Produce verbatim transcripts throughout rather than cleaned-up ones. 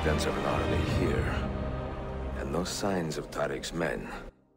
evidence of an army here. And no signs of Tariq's men.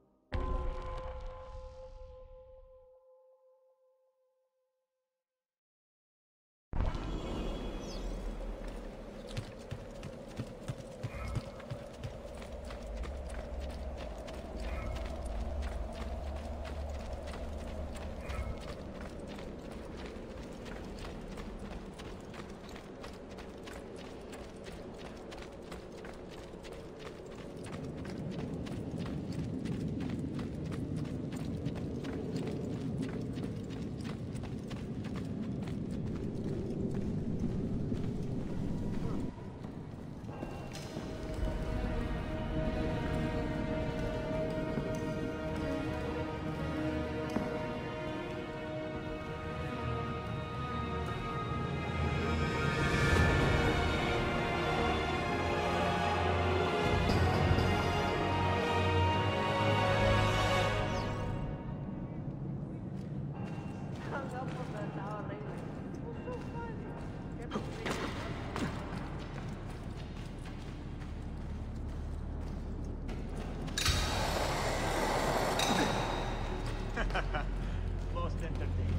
Most entertaining.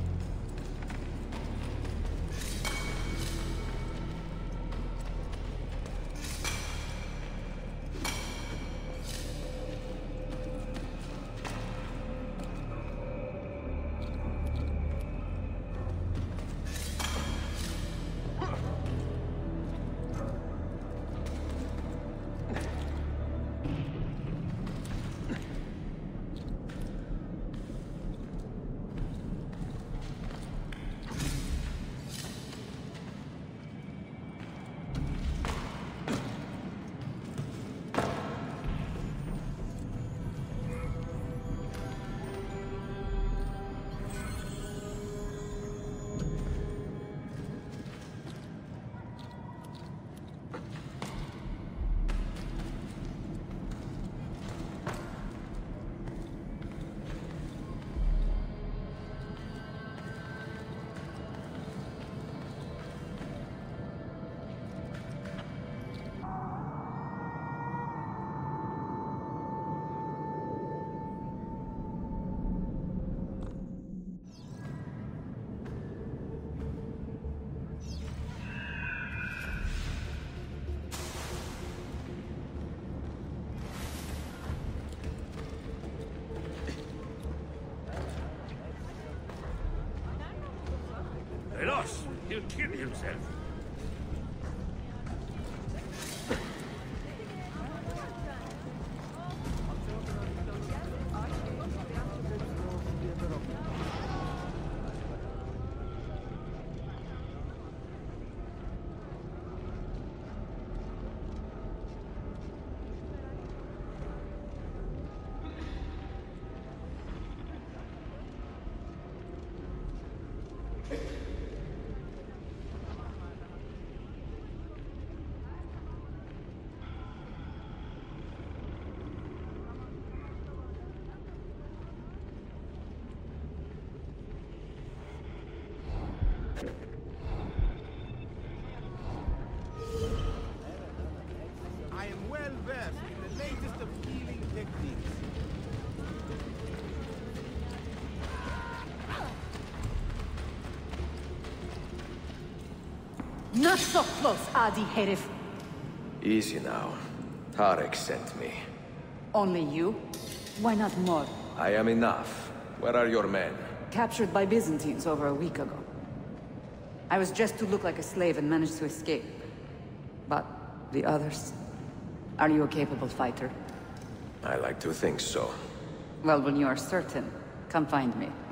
Veloz! He'll kill himself. I am well versed in the latest of healing techniques. Not so close, Adi Herif. Easy now. Tariq sent me. Only you? Why not more? I am enough. Where are your men? Captured by Byzantines over a week ago. I was just to look like a slave and managed to escape. But the others? Are you a capable fighter? I like to think so. Well, when you are certain, come find me.